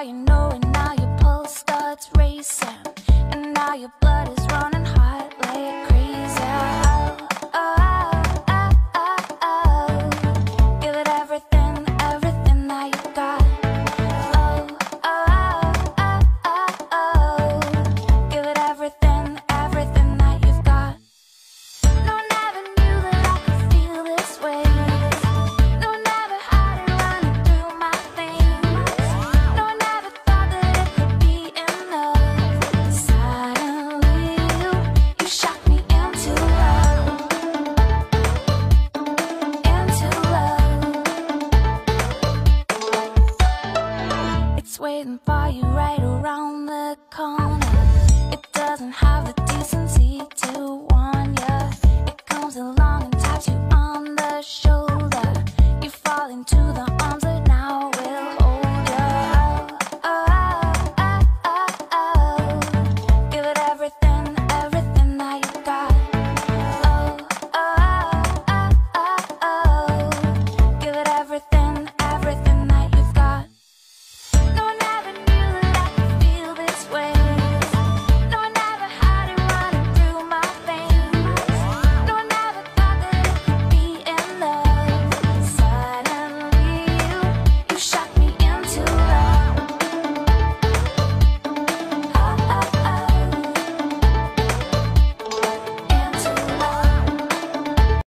you know it now, your pulse starts racing, and now your blood is running hot like crazy. Give it everything, everything that you got. Give it everything, everything that you've got. No, never knew that I could feel this way. No, never had it running through my veins. No, never thought that it could be enough. Suddenly you shocked me into love. Into love. It's waiting for you right around the corner. It doesn't have the decency to warn ya. It comes along and taps you on the shoulder. You fall into